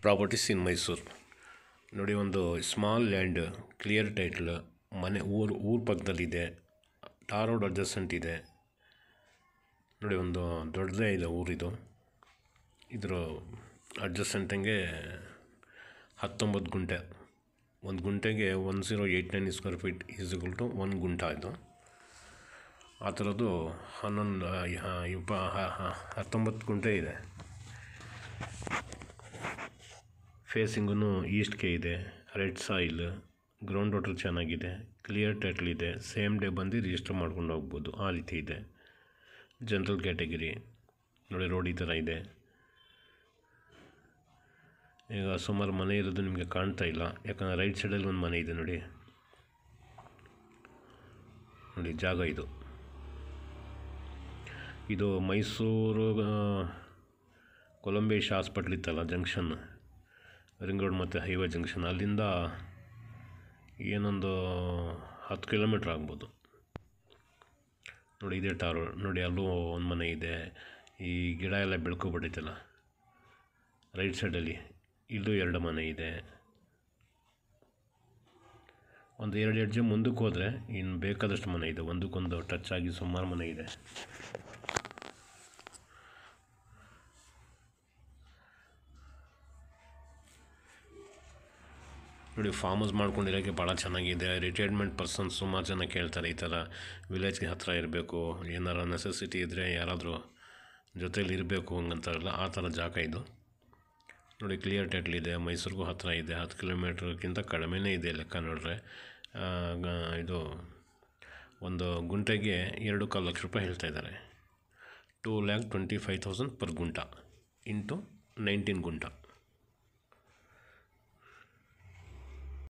Properties ಇನ್ ಮೈಸೂರು ನೋಡಿ. ಒಂದು small land, clear title, ಮನೆ ಊರು ಪಕ್ಕದಲ್ಲಿದೆ, ಟಾರ್ ರೋಡ್ ಅಡ್ಜಸೆಂಟ್ ಇದೆ ನೋಡಿ. ಒಂದು ದೊಡ್ಡದೇ ಇದೆ ಊರಿದು. ಇದರ ಅಡ್ಜಸೆಂಟಂಗೆ 19 ಗುಂಟೆ. ಒಂದು ಗುಂಟೆಗೆ 1089 ಸ್ಕ್ವೇರ್ ಫೀಟ್ = 1 ಗುಂಟ. ಇದು ಆ ಥರದ್ದು 19 ಗುಂಟೆ ಇದೆ. ಫೇಸಿಂಗೂ ಈಸ್ಟ್ಗೆ ಇದೆ, ರೆಡ್ ಸಾಯಿಲ್, ಗ್ರೌಂಡ್ ವಾಟರ್ ಚೆನ್ನಾಗಿದೆ, ಕ್ಲಿಯರ್ ಟೈಟ್ಲ್ ಇದೆ, ಸೇಮ್ ಡೇ ಬಂದು ರಿಜಿಸ್ಟರ್ ಮಾಡ್ಕೊಂಡು ಹೋಗ್ಬೋದು, ಆ ರೀತಿ ಇದೆ. ಜನರಲ್ ಕ್ಯಾಟಗಿರಿ ನೋಡಿ. ರೋಡ್ ಈ ಥರ ಇದೆ. ಈಗ ಸುಮಾರು ಮನೆ ಇರೋದು ನಿಮಗೆ ಕಾಣ್ತಾ ಇಲ್ಲ, ಯಾಕಂದರೆ ರೈಟ್ ಸೈಡಲ್ಲಿ ಒಂದು ಮನೆ ಇದೆ ನೋಡಿ. ಜಾಗ ಇದು ಮೈಸೂರು ಕೊಲಂಬೇಶ್ ಹಾಸ್ಪಿಟ್ಲ್ ಇತ್ತಲ್ಲ, ಜಂಕ್ಷನ್, ರಿಂಗ್ ರೋಡ್ ಮತ್ತು ಹೈವೇ ಜಂಕ್ಷನ್, ಅಲ್ಲಿಂದ ಏನೊಂದು 10 ಕಿಲೋಮೀಟ್ರ್ ಆಗ್ಬೋದು ನೋಡಿ. ಇದೇ ಟಾರ್ ರೋಡ್ ನೋಡಿ. ಅಲ್ಲೂ ಒಂದು ಮನೆ ಇದೆ. ಈ ಗಿಡ ಎಲ್ಲ ಬೆಳ್ಕೊಬಿಟ್ಟೈತಲ್ಲ ರೈಟ್ ಸೈಡಲ್ಲಿ, ಇಲ್ಲೂ 2 ಮನೆ ಇದೆ. ಒಂದು 2 ಹೆಜ್ಜೆ ಮುಂದಕ್ಕೆ ಹೋದರೆ ಇನ್ನು ಬೇಕಾದಷ್ಟು ಮನೆ ಇದೆ. ಒಂದಕ್ಕೊಂದು ಟಚ್ ಆಗಿ ಸುಮಾರು ಮನೆ ಇದೆ ನೋಡಿ. ಫಾರ್ಮ್ ಹೌಸ್ ಮಾಡ್ಕೊಂಡಿರೋಕ್ಕೆ ಭಾಳ ಚೆನ್ನಾಗಿದೆ. ರಿಟೈರ್ಮೆಂಟ್ ಪರ್ಸನ್ಸ್ ಸುಮಾರು ಜನ ಕೇಳ್ತಾರೆ, ಈ ಥರ ವಿಲೇಜ್ಗೆ ಹತ್ತಿರ ಇರಬೇಕು, ಏನಾರ ನೆಸೆಸಿಟಿ ಇದ್ದರೆ ಯಾರಾದರೂ ಜೊತೇಲಿ ಇರಬೇಕು ಹಂಗಂತಾರಲ್ಲ, ಆ ಥರ ಜಾಗ ಇದು ನೋಡಿ. ಕ್ಲಿಯರ್ ಟೈಟ್ಲ್ ಇದೆ, ಮೈಸೂರಿಗೂ ಹತ್ತಿರ ಇದೆ, 10 ಕಿಲೋಮೀಟ್ರ್ಗಿಂತ ಕಡಿಮೆನೇ ಇದೆ ಲೆಕ್ಕ ನೋಡ್ರೆ. ಇದು ಒಂದು ಗುಂಟೆಗೆ 2.25 ಲಕ್ಷ ರೂಪಾಯಿ ಹೇಳ್ತಾಯಿದ್ದಾರೆ. 2,25,000 ಪರ್ ಗುಂಟ ಇಂಟು 19 ಗುಂಟ.